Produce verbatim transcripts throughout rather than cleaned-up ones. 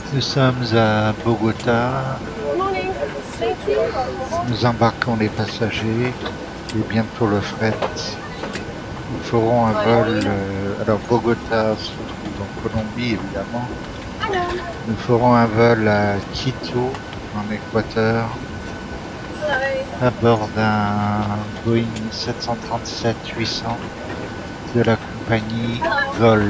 Nous sommes à Bogota. Nous embarquons les passagers et bientôt le fret. Nous ferons un vol. Euh, alors Bogota se trouve en Colombie évidemment. Nous ferons un vol à Quito en Équateur à bord d'un Boeing sept cent trente-sept huit cents de la compagnie Gol.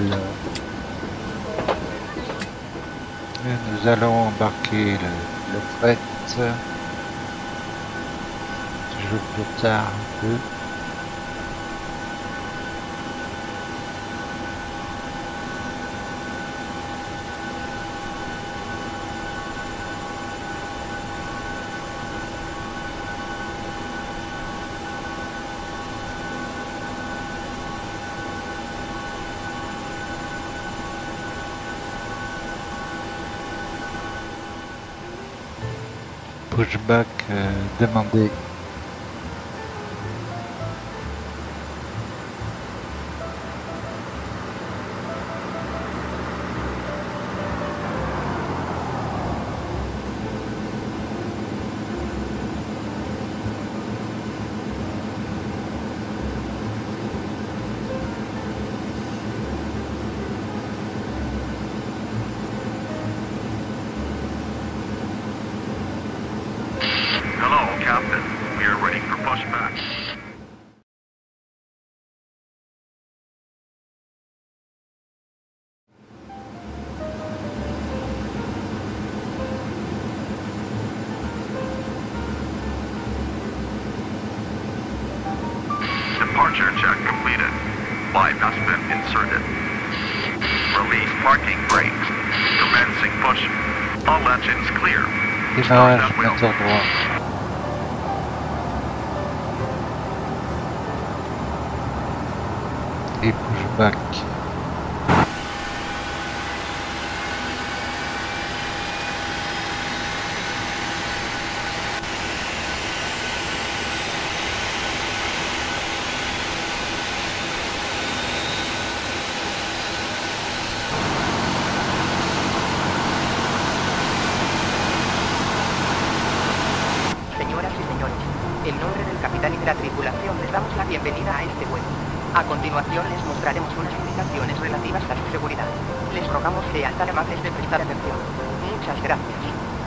Et nous allons embarquer le, le fret. Toujours plus tard un peu. Pushback euh, demandé. Captain, we are ready for pushback. Departure check completed. Pipe has been inserted. Release parking brakes. Commencing push. All engines clear. Démarrage moteur droit. Et pushback. Señoras y señores, en nombre del capitán y de la tripulación les damos la bienvenida a este vuelo. A continuación les mostraremos unas indicaciones relativas a su seguridad. Les rogamos sean tan amables de prestar atención. Muchas gracias.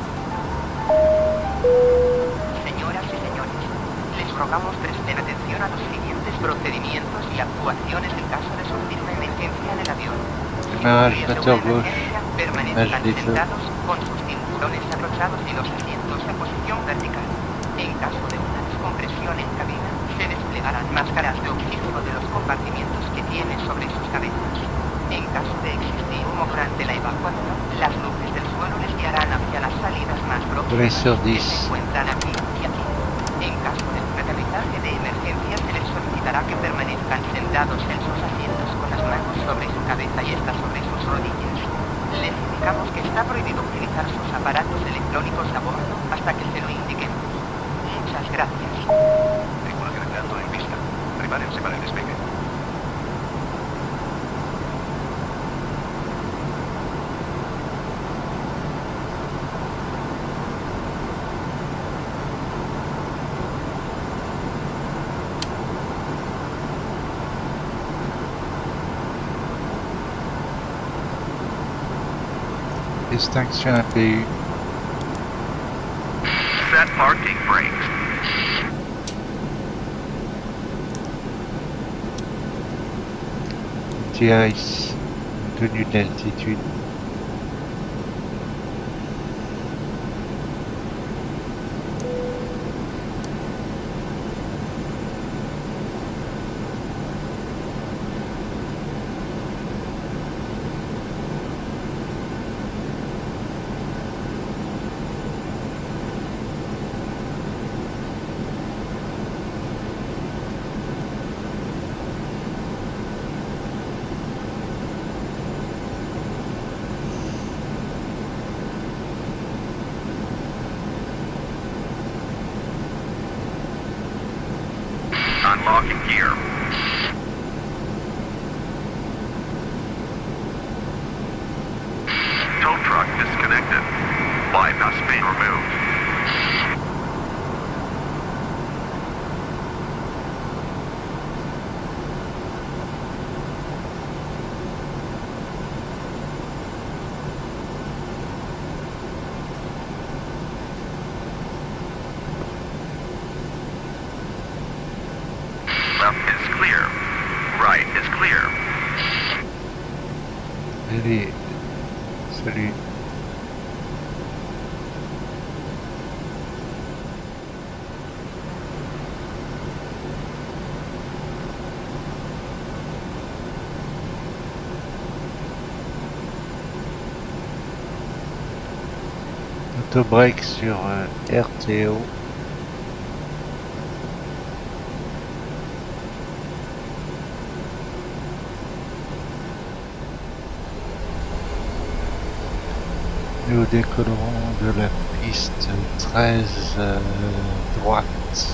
Señoras y señores, les rogamos presten atención a los siguientes procedimientos y actuaciones en caso de sufrir una emergencia en el avión. Démarrage moteur gauche. Permanezcan sentados con sus cinturones abrochados y los asientos en posición vertical. En caso de una descompresión en cabina, se desplegarán máscaras de oxígeno de los compartimientos que tienen sobre sus cabezas. En caso de existir humo durante la evacuación, las luces del suelo les guiarán hacia las salidas más próximas que se encuentran aquí y aquí. En caso de un aterrizaje de emergencia, se les solicitará que permanezcan sentados en sus asientos con las manos sobre su cabeza y estas sobre sus rodillas. Les indicamos que está prohibido utilizar sus aparatos electrónicos a bordo hasta que se lo indiquemos. Muchas gracias. Tripulación entrando en pista. Prepárense para el despegue. Distinction A P U. Set parking brakes. T R S. Tenue d'altitude. Tow truck disconnected. Bypass being removed. Left is clear. Right is clear. Allez, salut. Autobreak sur euh, R T O. Nous décollerons de la piste treize euh, droite.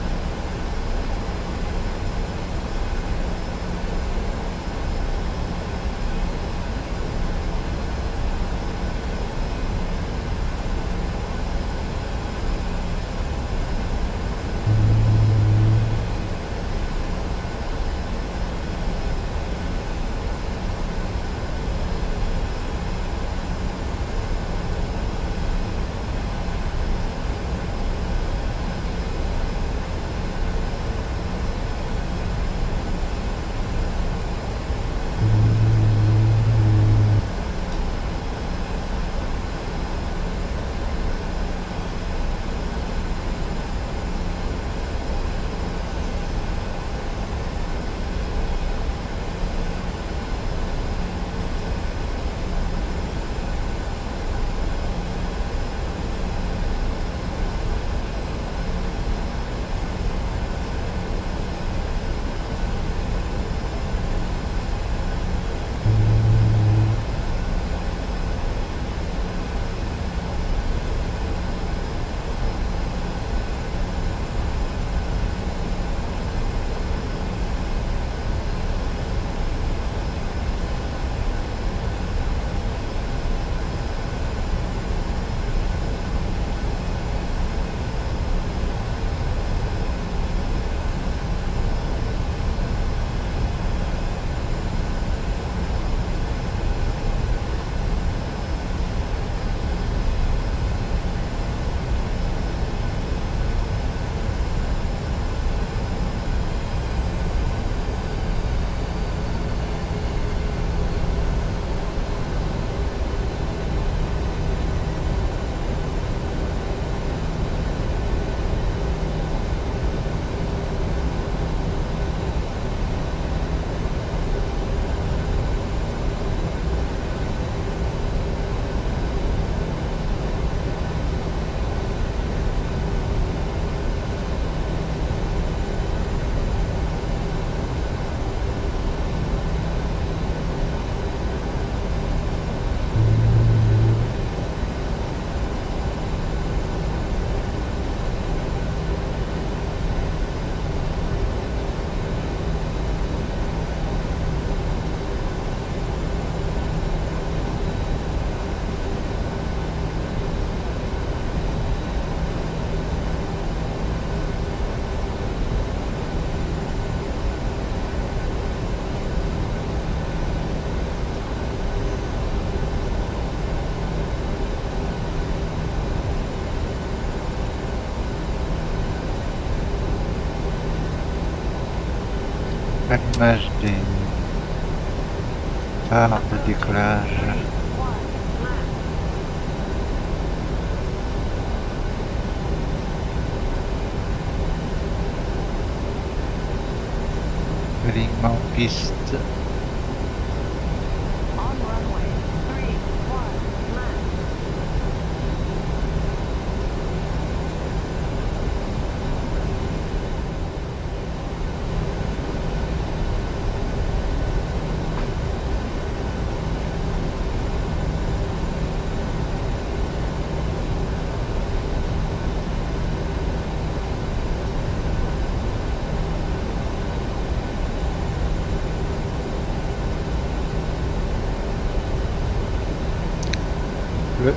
Allumage des phares de décollage. Alignement piste. Le...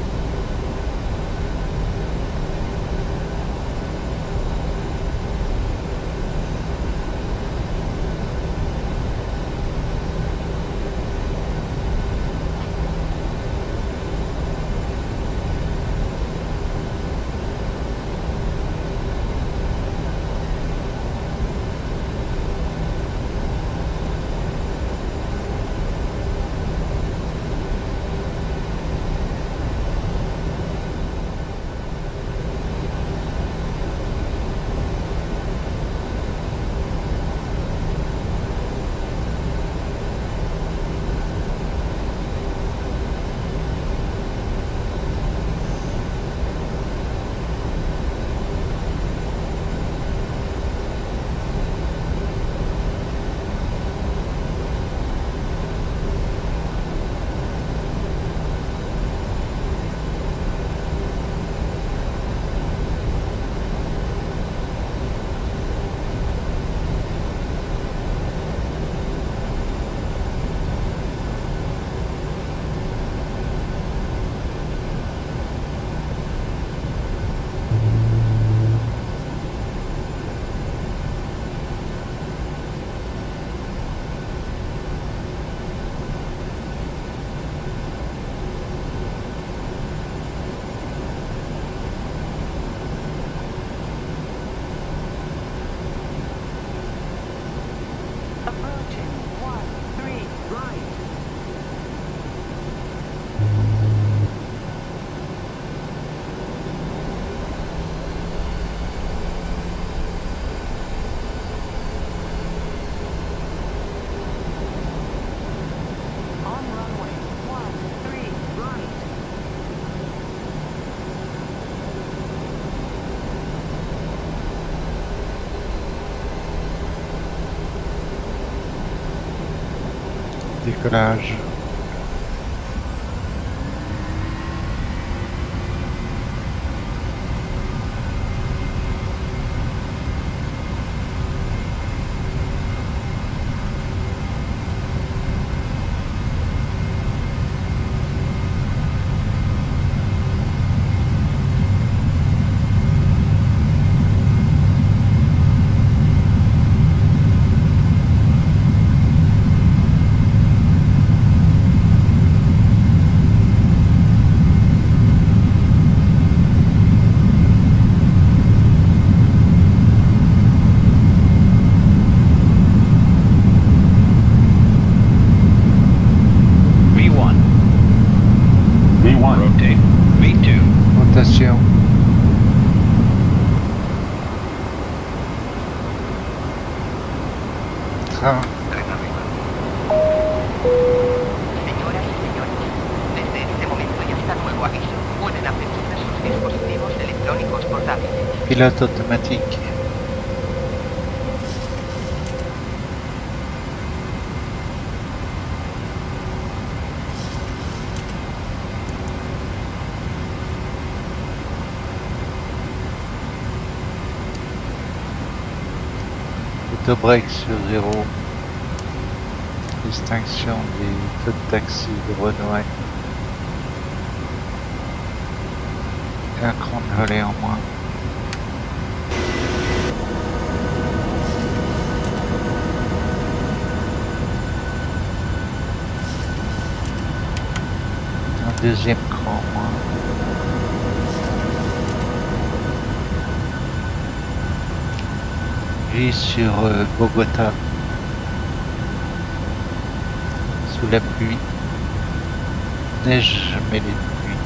Décollage. Rotation. Train. Señoras y señores, desde este momento y hasta nuevo aviso, pueden aperturar sus dispositivos electrónicos portátiles. Pilote automatique. Auto-break sur zéro. Distinction des feux de taxi de Renoir. Un cran de relais en moins. Un deuxième cran en moins. Sur euh, Bogota, sous la pluie, neige mêlée de pluie.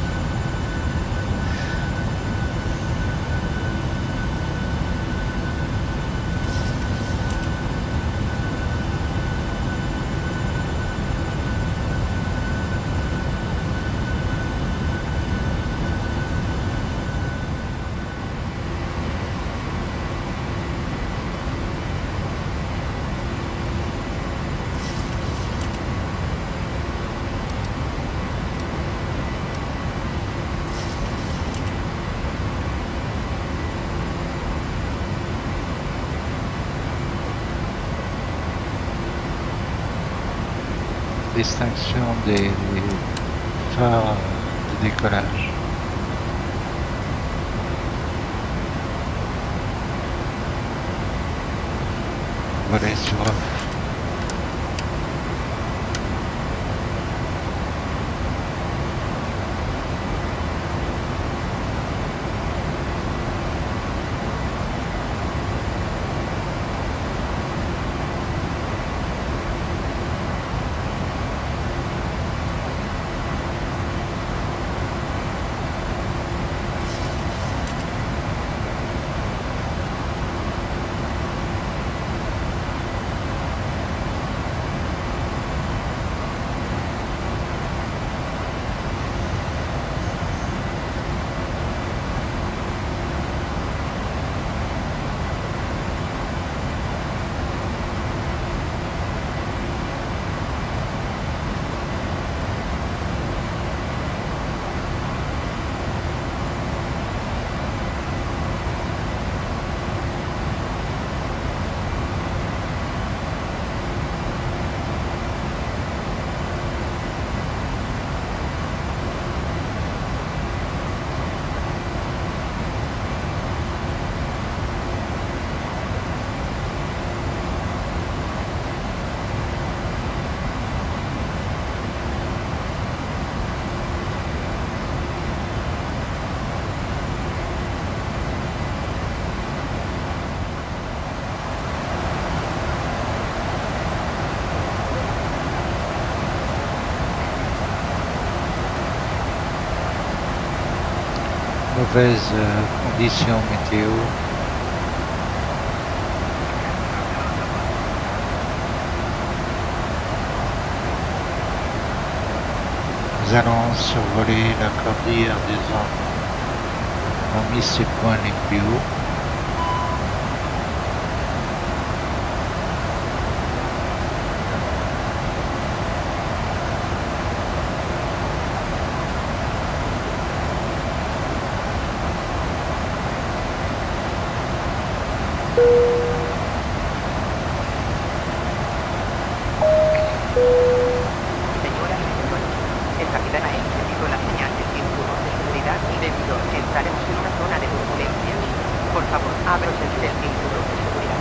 Distinction des phares de décollage. Volet sur off. Mauvaises euh, conditions météo. Nous allons survoler la cordillère des Andes parmi ses points les plus hauts. Señoras y señores, el capitán ha encendido la señal de cinturón de seguridad y debido a que estaremos en una zona de turbulencias, por favor, ábranse el cinturón de seguridad.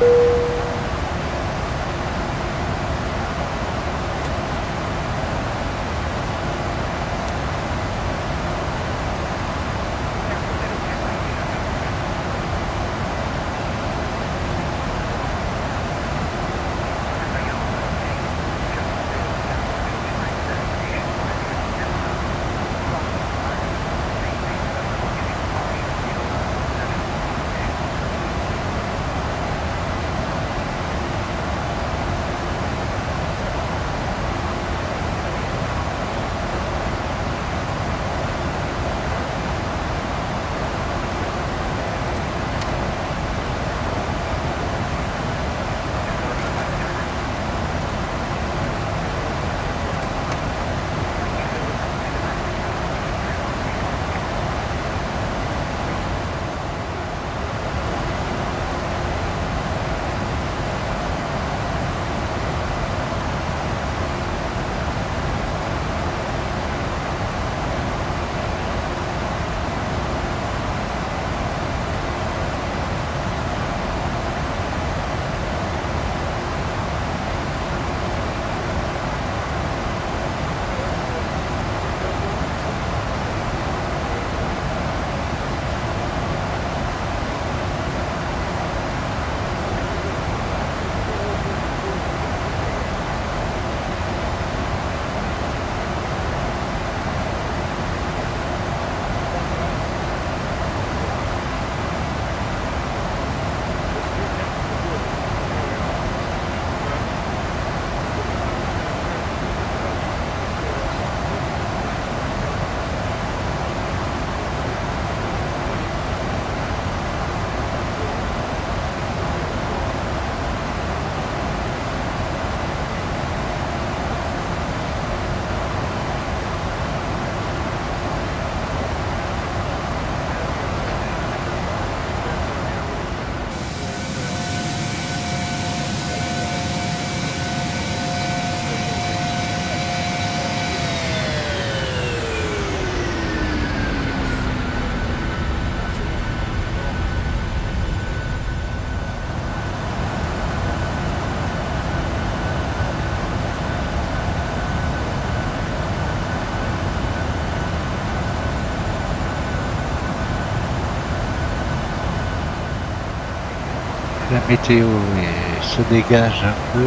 La météo est- se dégage un peu.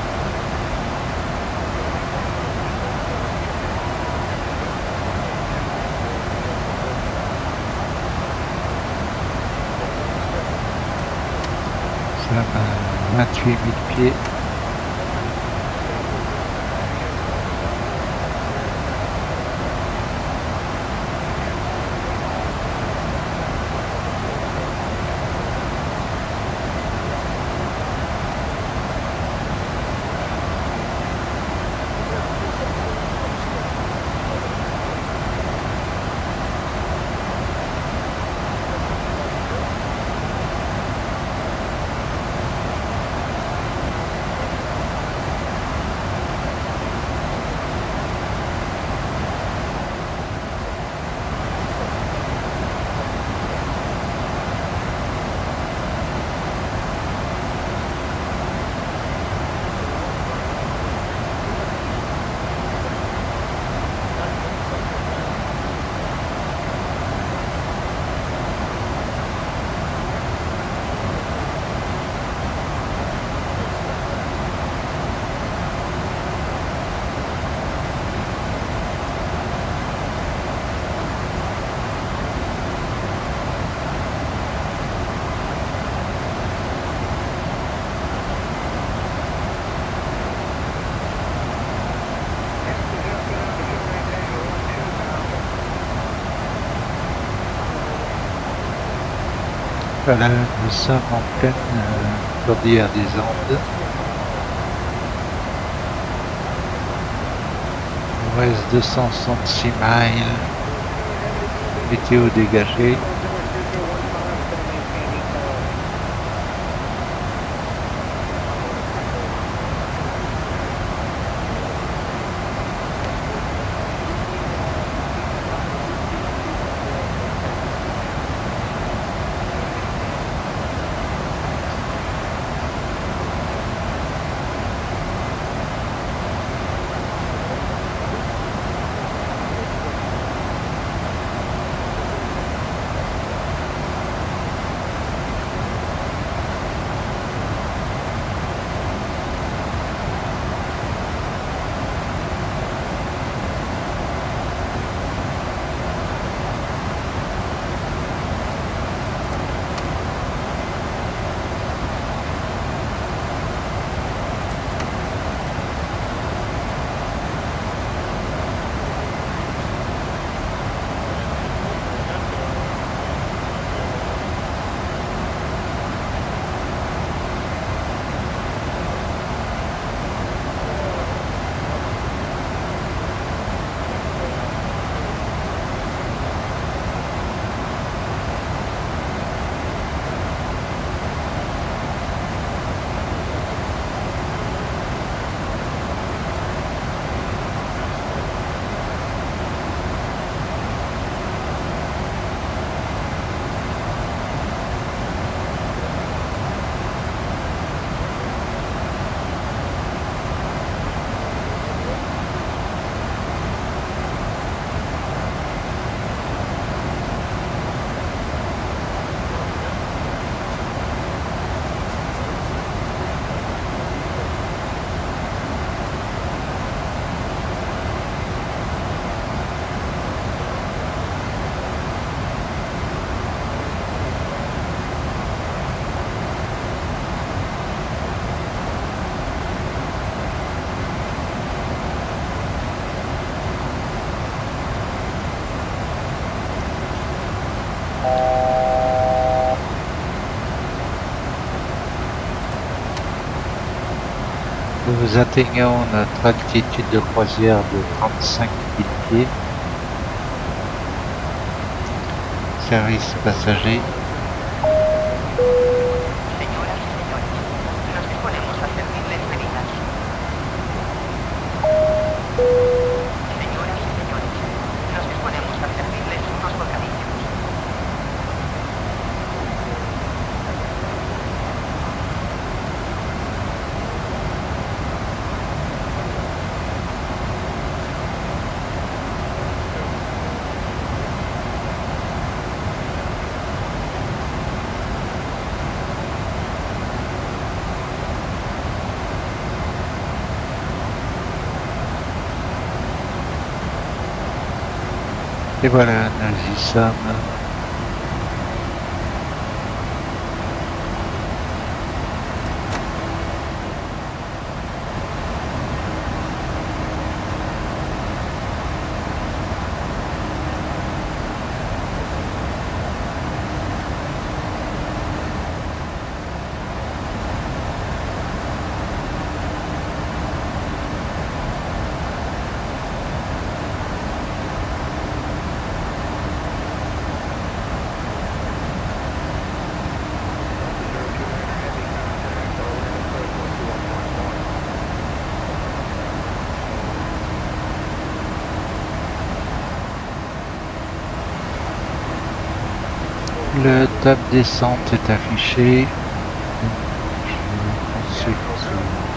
Ça va vingt-huit mille pieds. Voilà, nous sommes en pleine euh, cordillère des Andes. Il nous reste deux cent soixante-six miles. Météo dégagée. Nous atteignons notre altitude de croisière de trente-cinq mille pieds. Service passager. Señoras y señores, nos disponemos a servirles bebidas. Señoras y señores, nos disponemos a servirles unos bocadillos. Et voilà, nous y sommes. Le top descente est affiché. Je consulte,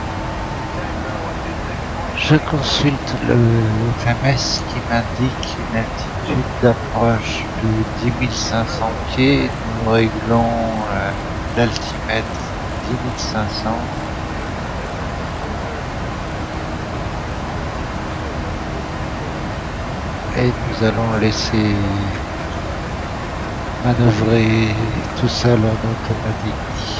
je consulte le R M S qui m'indique une altitude d'approche de dix mille cinq cents pieds. Nous réglons euh, l'altimètre dix mille cinq cents. Et nous allons laisser manœuvrer tout seul en automatique.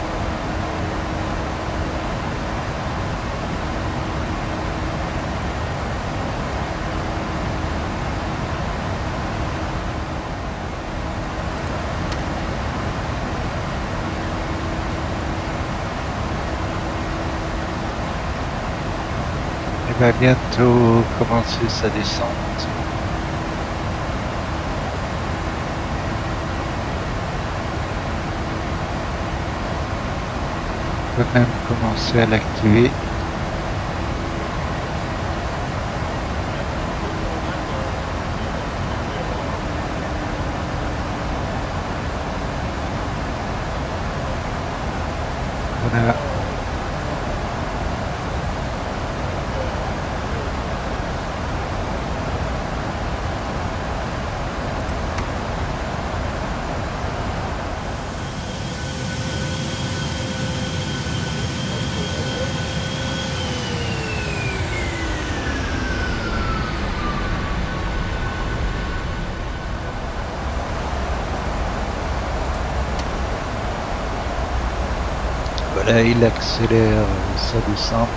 Il va bientôt commencer sa descente. On peut même commencer à l'activer. Voilà. Voilà, il accélère sa descente.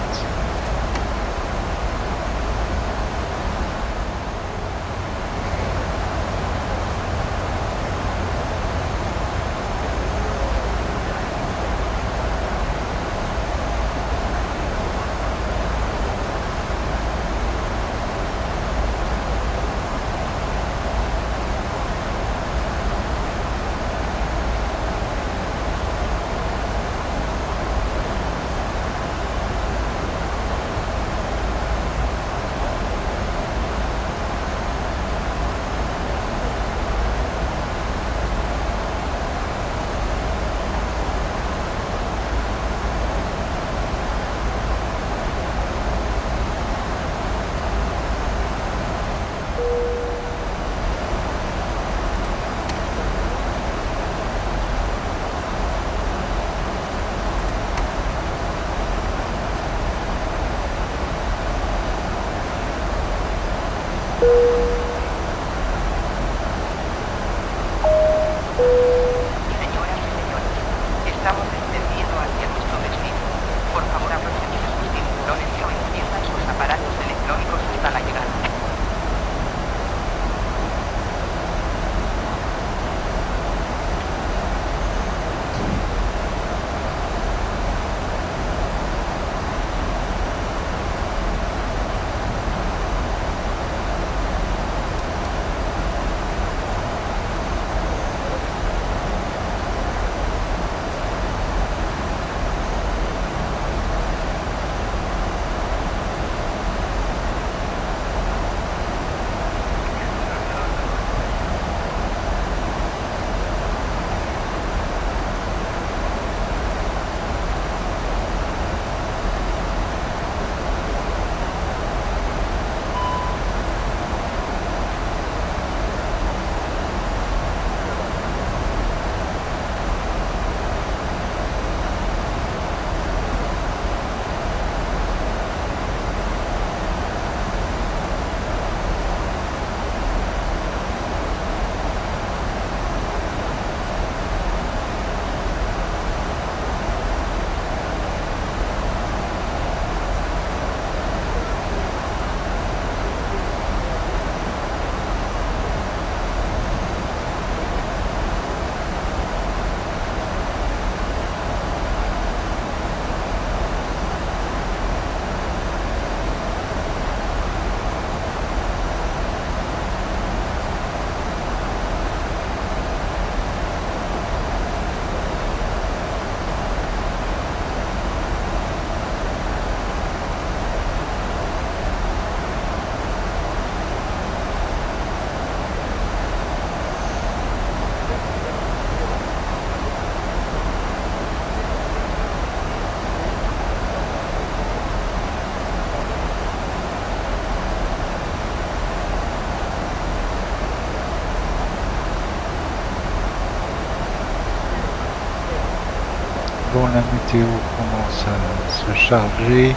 Bon, la météo commence à se charger.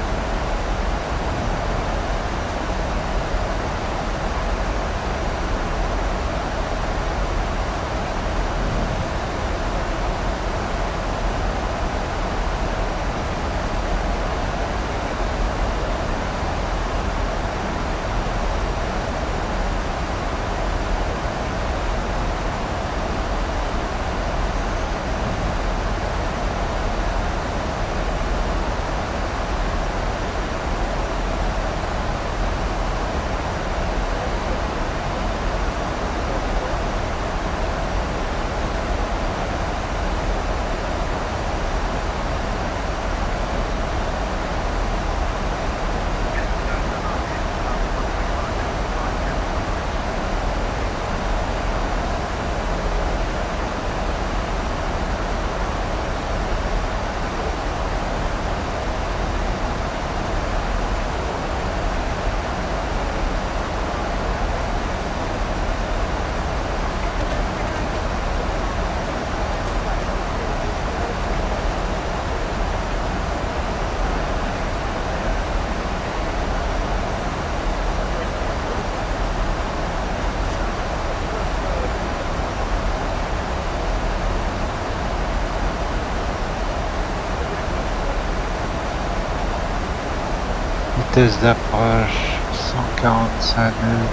Vitesse d'approche cent quarante-cinq nœuds.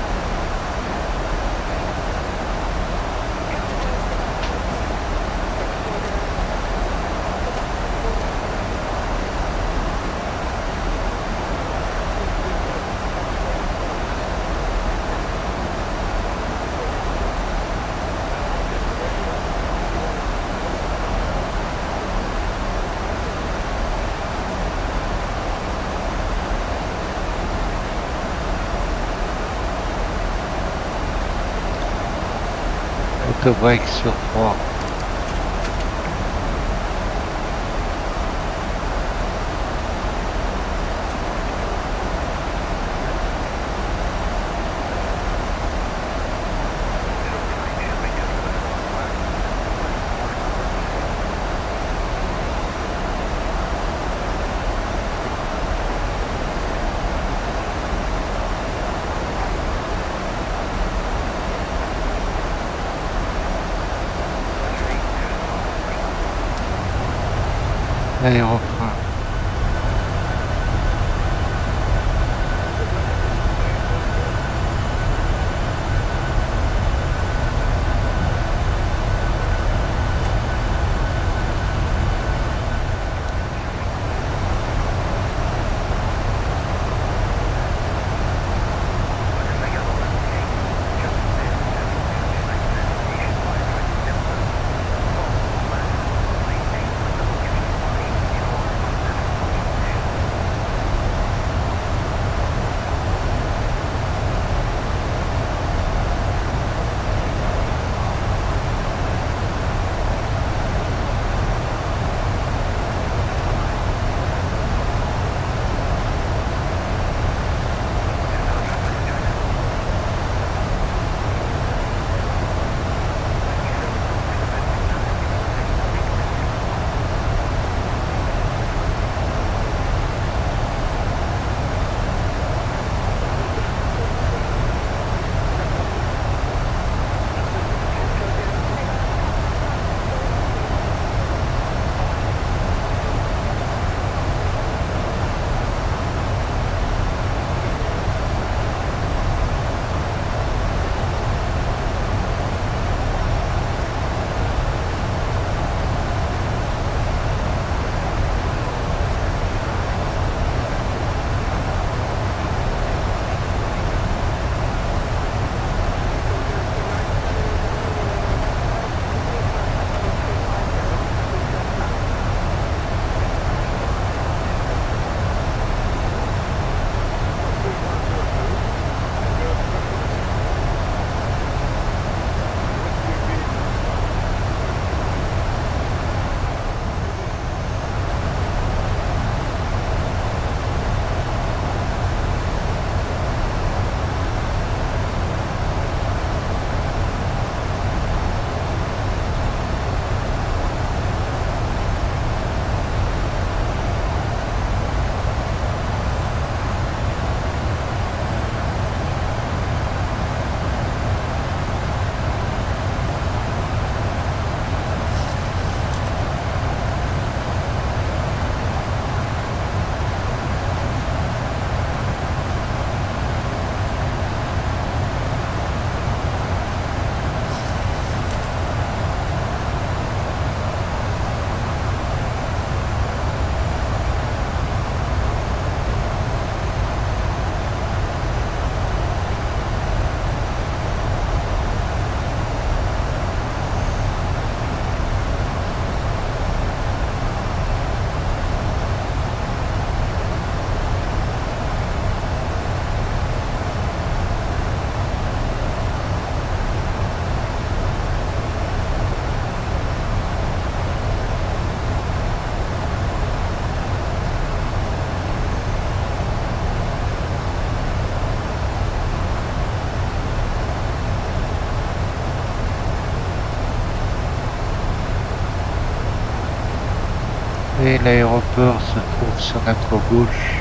Autobreak sur trois. Aéroport. l'aéroport se trouve sur notre gauche.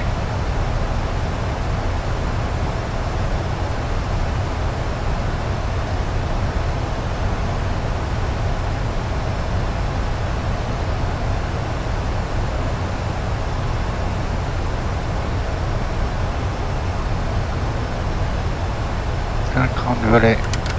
Un cran de volet.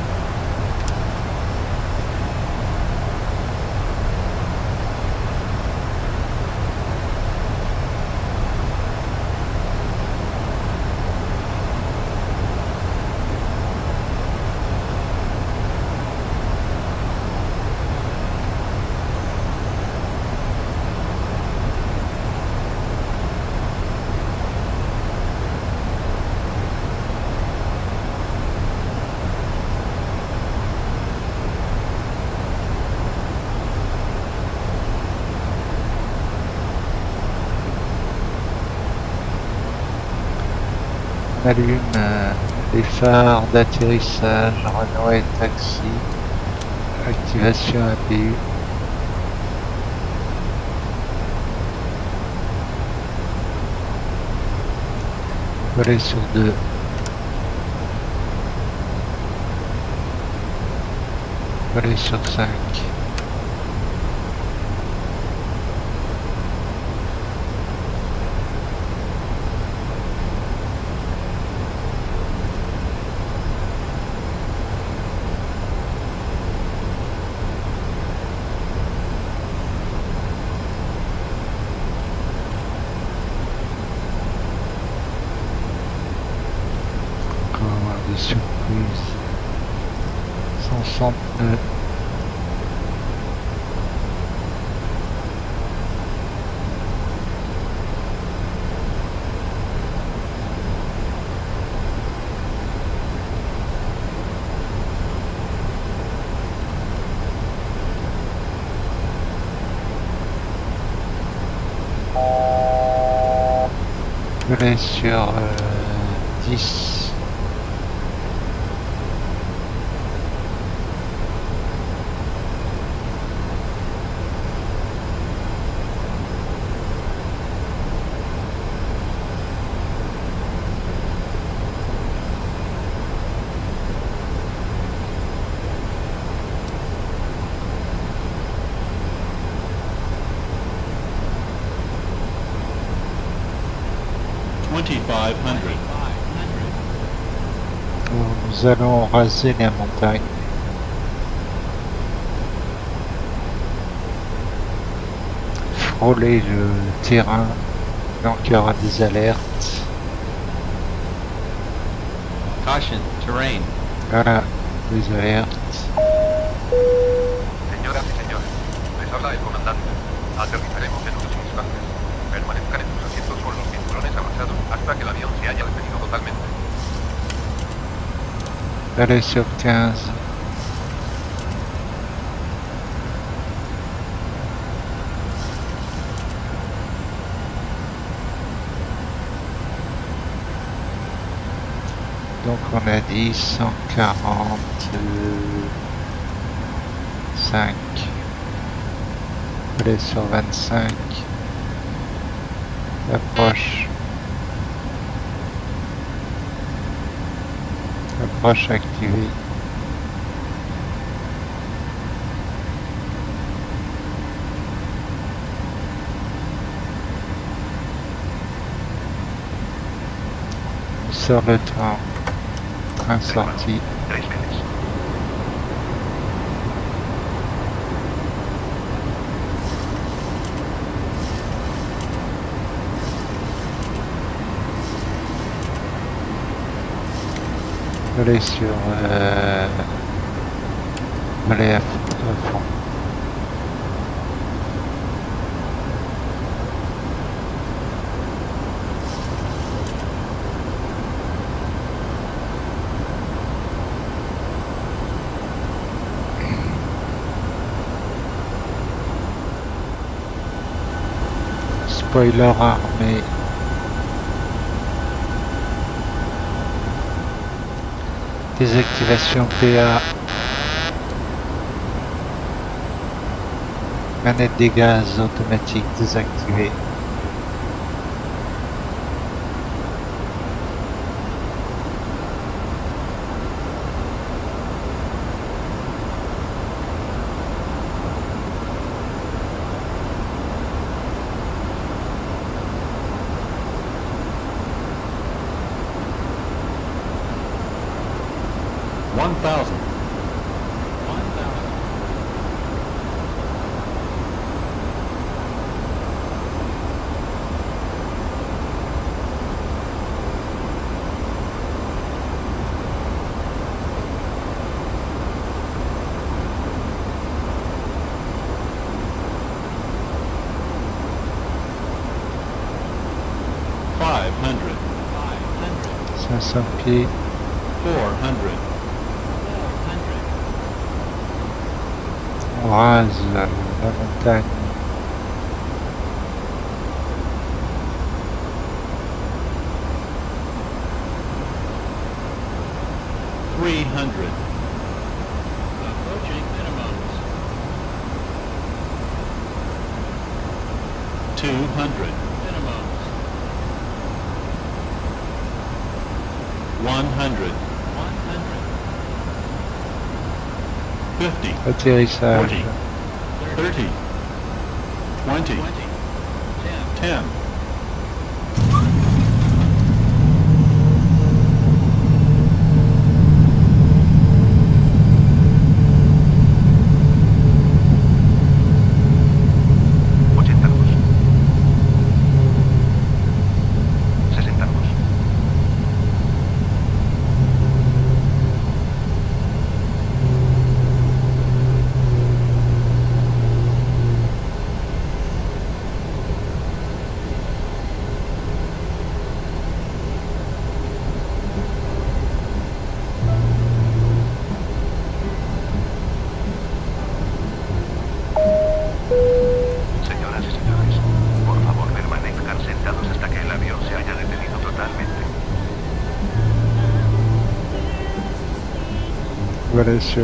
On allume euh, les phares d'atterrissage, Renault et taxi, activation A P U. Volet sur deux. Volet sur cinq. Des surprises. cent soixante-neuf. Volet sur euh, dix. twenty-five hundred. Nous allons raser la montagne. Frôler le terrain, donc il y aura des alertes. Caution, terrain. Voilà, des alertes. Señoras y señores, les habla el comandante. Aterrizaremos en unos instantes. Permanezcan en sus asientos con los cinturones abrazados hasta que el avión se haya detenido totalmente. Volet sur quinze. Donc on a dit cent quarante-cinq. Volet sur vingt-cinq. Approche. Approche activée. On sort le train. Train sorti. Tres veces. Volet sur euh, volet à fond. Spoiler armé. Désactivation P A. Manette des gaz automatique désactivée. One thousand. Five hundred. cinq cents pieds. Four hundred. On rase la, la montagne. Three hundred. Approaching minimums. Two hundred. Minimums. One hundred. One hundred. Fifty. Atterrissage. Forty. Thirty. Twenty. Twenty. Ten. Ten. ochenta grados. sesenta grados. Señoras y señores, por favor permanezcan sentados hasta que el avión se haya detenido totalmente. Voilà sur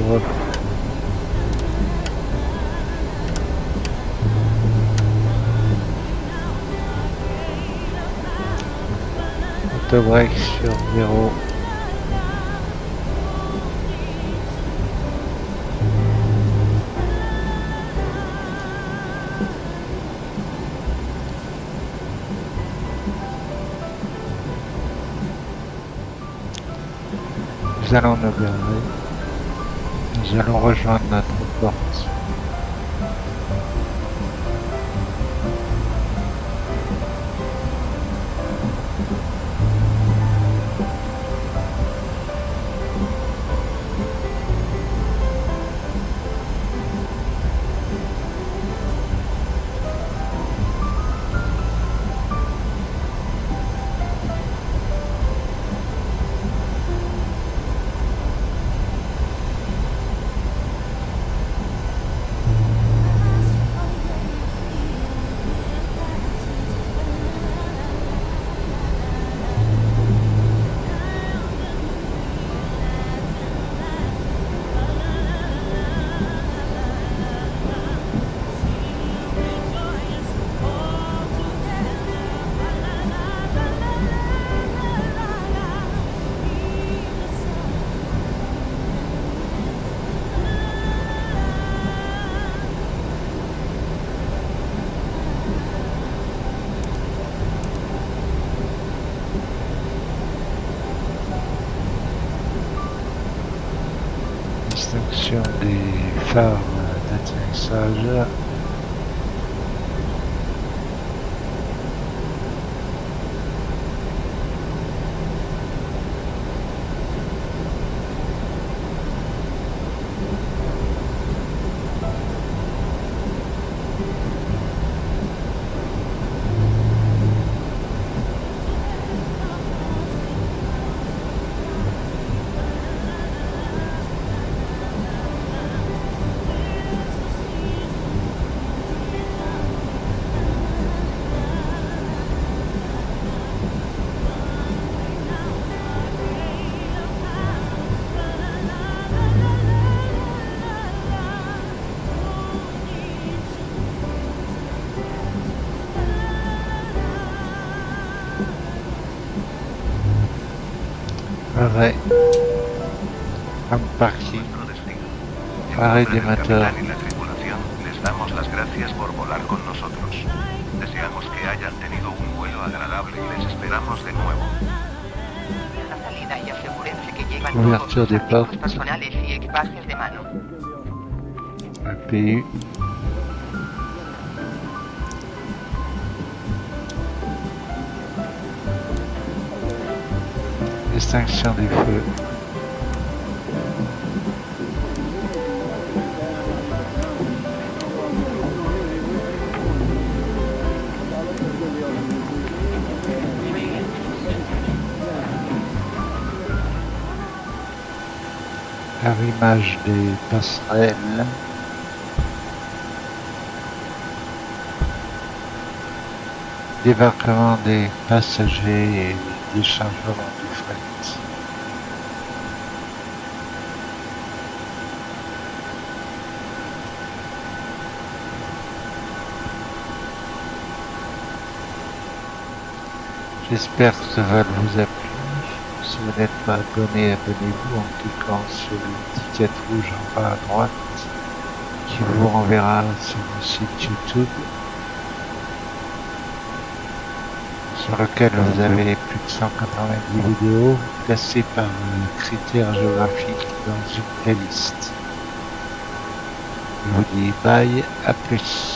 autobreak sur zéro. Nous allons nous garer. Nous allons rejoindre notre porte. Distinction des phares d'atterrissage. Arrêt. Un parking. Arrêt des moteurs. Y la tripulación les damos las gracias por volar con nosotros. Deseamos que hayan tenido un vuelo agradable y les esperamos de nuevo. La salida y asegúrense que llevan Ouverture todos los des artículos portes. personales y equipajes de mano. A P U. Extinction du feu. Arrimage des passerelles. Débarquement des passagers et déchargement du fret. J'espère que ce vol vous a plu. Si vous n'êtes pas abonné, abonnez-vous en cliquant sur l'étiquette rouge en bas à droite qui vous renverra sur le site YouTube sur lequel vous avez plus de cent quatre-vingt-dix vidéos classées par critères géographiques dans une playlist. Je vous dis bye, à plus.